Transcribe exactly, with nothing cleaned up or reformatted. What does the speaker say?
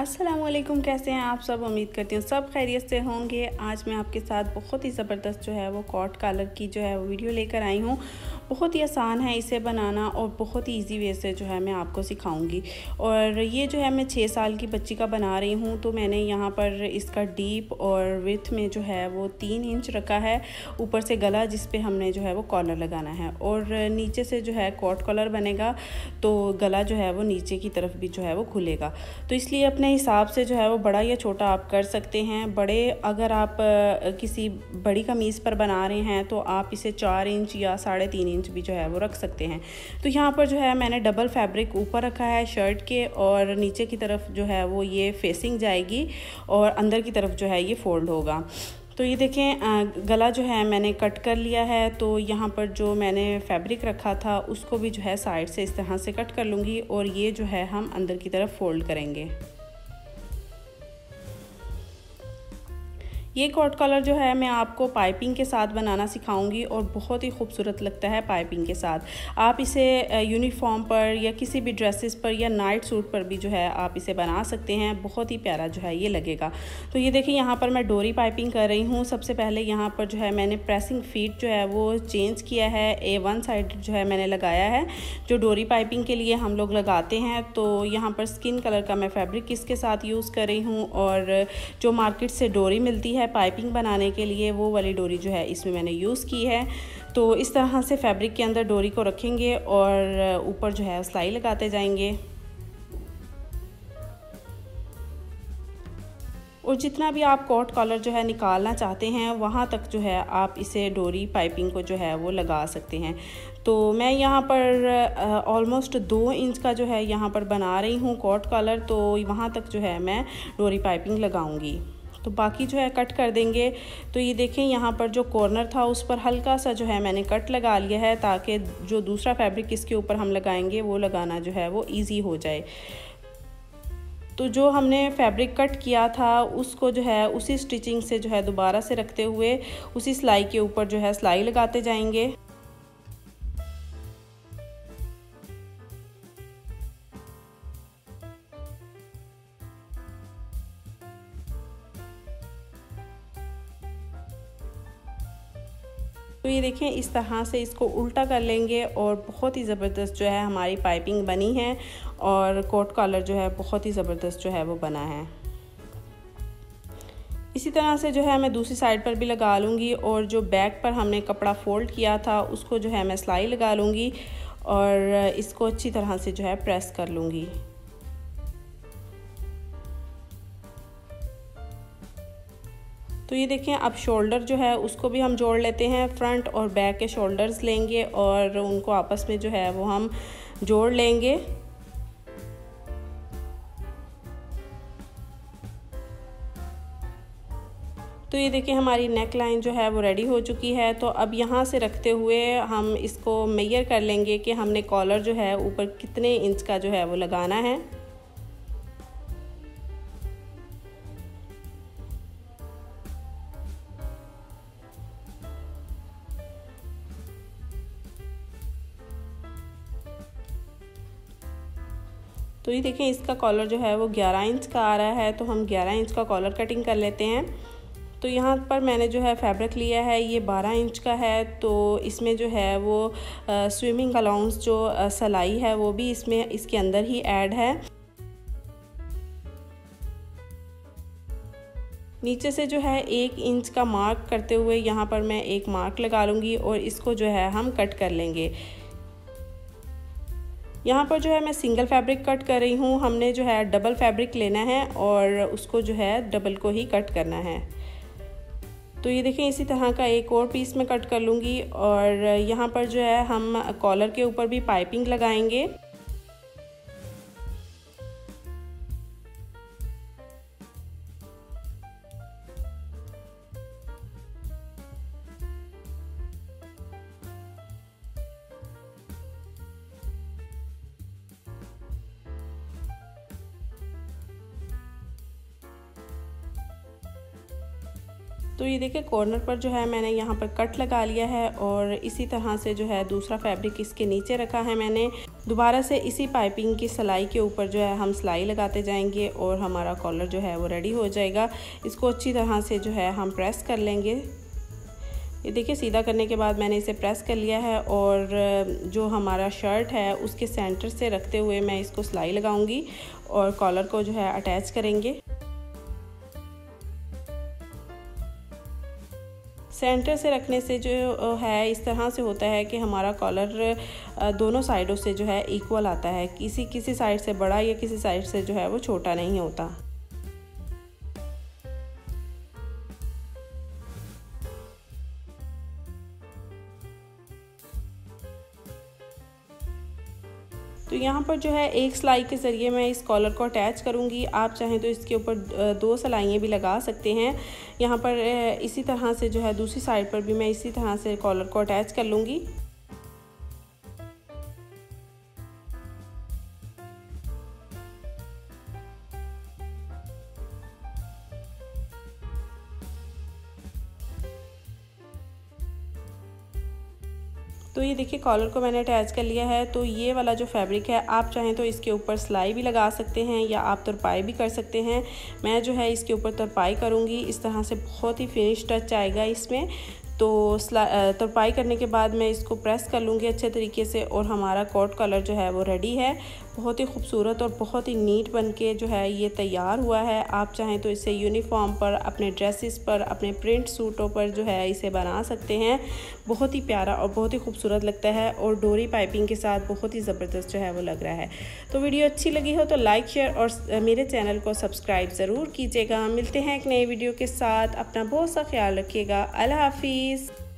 अस्सलामुअलैकुम, कैसे हैं आप सब। उम्मीद करती हूँ सब खैरियत से होंगे। आज मैं आपके साथ बहुत ही ज़बरदस्त जो है वो कॉट कॉलर की जो है वो वीडियो लेकर आई हूँ। बहुत ही आसान है इसे बनाना और बहुत ही इजी वे से जो है मैं आपको सिखाऊंगी। और ये जो है मैं छः साल की बच्ची का बना रही हूँ, तो मैंने यहाँ पर इसका डीप और विड्थ में जो है वो तीन इंच रखा है। ऊपर से गला जिस पे हमने जो है वो कॉलर लगाना है और नीचे से जो है कॉट कॉलर बनेगा, तो गला जो है वो नीचे की तरफ भी जो है वो खुलेगा। तो इसलिए अपने हिसाब से जो है वो बड़ा या छोटा आप कर सकते हैं। बड़े अगर आप किसी बड़ी कमीज़ पर बना रहे हैं तो आप इसे चार इंच या साढ़े तीन इंच भी जो है वो रख सकते हैं। तो यहाँ पर जो है मैंने डबल फैब्रिक ऊपर रखा है शर्ट के, और नीचे की तरफ जो है वो ये फेसिंग जाएगी और अंदर की तरफ जो है ये फोल्ड होगा। तो ये देखें गला जो है मैंने कट कर लिया है। तो यहाँ पर जो मैंने फैब्रिक रखा था उसको भी जो है साइड से इस तरह से कट कर लूँगी और ये जो है हम अंदर की तरफ फोल्ड करेंगे। ये कॉट कॉलर जो है मैं आपको पाइपिंग के साथ बनाना सिखाऊंगी और बहुत ही खूबसूरत लगता है पाइपिंग के साथ। आप इसे यूनिफॉर्म पर या किसी भी ड्रेसेस पर या नाइट सूट पर भी जो है आप इसे बना सकते हैं। बहुत ही प्यारा जो है ये लगेगा। तो ये देखिए यहाँ पर मैं डोरी पाइपिंग कर रही हूँ। सबसे पहले यहाँ पर जो है मैंने प्रेसिंग फीट जो है वो चेंज किया है। ए वन साइड जो है मैंने लगाया है जो डोरी पाइपिंग के लिए हम लोग लगाते हैं। तो यहाँ पर स्किन कलर का मैं फैब्रिक इसके साथ यूज़ कर रही हूँ और जो मार्केट से डोरी मिलती है पाइपिंग बनाने के लिए वो वाली डोरी जो है इसमें मैंने यूज़ की है। तो इस तरह से फैब्रिक के अंदर डोरी को रखेंगे और ऊपर जो है सिलाई लगाते जाएंगे। और जितना भी आप कॉट कॉलर जो है निकालना चाहते हैं वहाँ तक जो है आप इसे डोरी पाइपिंग को जो है वो लगा सकते हैं। तो मैं यहाँ पर ऑलमोस्ट दो इंच का जो है यहाँ पर बना रही हूँ कॉट कॉलर, तो वहाँ तक जो है मैं डोरी पाइपिंग लगाऊंगी। तो बाकी जो है कट कर देंगे। तो ये देखें यहाँ पर जो कॉर्नर था उस पर हल्का सा जो है मैंने कट लगा लिया है ताकि जो दूसरा फैब्रिक इसके ऊपर हम लगाएंगे वो लगाना जो है वो इजी हो जाए। तो जो हमने फैब्रिक कट किया था उसको जो है उसी स्टिचिंग से जो है दोबारा से रखते हुए उसी सिलाई के ऊपर जो है सिलाई लगाते जाएंगे। तो ये देखें इस तरह से इसको उल्टा कर लेंगे और बहुत ही ज़बरदस्त जो है हमारी पाइपिंग बनी है और कोट कॉलर जो है बहुत ही ज़बरदस्त जो है वो बना है। इसी तरह से जो है मैं दूसरी साइड पर भी लगा लूँगी और जो बैक पर हमने कपड़ा फोल्ड किया था उसको जो है मैं सिलाई लगा लूँगी और इसको अच्छी तरह से जो है प्रेस कर लूँगी। तो ये देखें अब शोल्डर जो है उसको भी हम जोड़ लेते हैं। फ्रंट और बैक के शोल्डर्स लेंगे और उनको आपस में जो है वो हम जोड़ लेंगे। तो ये देखिए हमारी नेक लाइन जो है वो रेडी हो चुकी है। तो अब यहाँ से रखते हुए हम इसको मेजर कर लेंगे कि हमने कॉलर जो है ऊपर कितने इंच का जो है वो लगाना है। तो ये देखें इसका कॉलर जो है वो ग्यारह इंच का आ रहा है, तो हम ग्यारह इंच का कॉलर कटिंग कर लेते हैं। तो यहाँ पर मैंने जो है फैब्रिक लिया है ये बारह इंच का है, तो इसमें जो है वो स्विमिंग अलाउंस जो सिलाई है वो भी इसमें इसके अंदर ही ऐड है। नीचे से जो है एक इंच का मार्क करते हुए यहाँ पर मैं एक मार्क लगा लूँगी और इसको जो है हम कट कर लेंगे। यहाँ पर जो है मैं सिंगल फैब्रिक कट कर रही हूँ। हमने जो है डबल फैब्रिक लेना है और उसको जो है डबल को ही कट करना है। तो ये देखें इसी तरह का एक और पीस में कट कर लूँगी और यहाँ पर जो है हम कॉलर के ऊपर भी पाइपिंग लगाएंगे। तो ये देखिए कॉर्नर पर जो है मैंने यहाँ पर कट लगा लिया है और इसी तरह से जो है दूसरा फैब्रिक इसके नीचे रखा है मैंने। दोबारा से इसी पाइपिंग की सिलाई के ऊपर जो है हम सिलाई लगाते जाएंगे और हमारा कॉलर जो है वो रेडी हो जाएगा। इसको अच्छी तरह से जो है हम प्रेस कर लेंगे। ये देखिए सीधा करने के बाद मैंने इसे प्रेस कर लिया है और जो हमारा शर्ट है उसके सेंटर से रखते हुए मैं इसको सिलाई लगाऊंगी और कॉलर को जो है अटैच करेंगे। सेंटर से रखने से जो है इस तरह से होता है कि हमारा कॉलर दोनों साइडों से जो है इक्वल आता है, किसी किसी साइड से बड़ा या किसी साइड से जो है वो छोटा नहीं होता। तो यहाँ पर जो है एक सिलाई के ज़रिए मैं इस कॉलर को अटैच करूँगी। आप चाहें तो इसके ऊपर दो सिलाइयाँ भी लगा सकते हैं। यहाँ पर इसी तरह से जो है दूसरी साइड पर भी मैं इसी तरह से कॉलर को अटैच कर लूँगी। तो ये देखिए कॉलर को मैंने अटैच कर लिया है। तो ये वाला जो फैब्रिक है आप चाहें तो इसके ऊपर सिलाई भी लगा सकते हैं या आप तुरपाई भी कर सकते हैं। मैं जो है इसके ऊपर तुरपाई करूँगी। इस तरह से बहुत ही फिनिश टच आएगा इसमें। तो तुरपाई करने के बाद मैं इसको प्रेस कर लूँगी अच्छे तरीके से और हमारा कोट कलर जो है वो रेडी है। बहुत ही खूबसूरत और बहुत ही नीट बनके जो है ये तैयार हुआ है। आप चाहें तो इसे यूनिफॉर्म पर, अपने ड्रेसेस पर, अपने प्रिंट सूटों पर जो है इसे बना सकते हैं। बहुत ही प्यारा और बहुत ही खूबसूरत लगता है और डोरी पाइपिंग के साथ बहुत ही ज़बरदस्त जो है वो लग रहा है। तो वीडियो अच्छी लगी हो तो लाइक, शेयर और मेरे चैनल को सब्सक्राइब ज़रूर कीजिएगा। मिलते हैं एक नई वीडियो के साथ। अपना बहुत सा ख्याल रखिएगा। अल्लाह हाफिज़।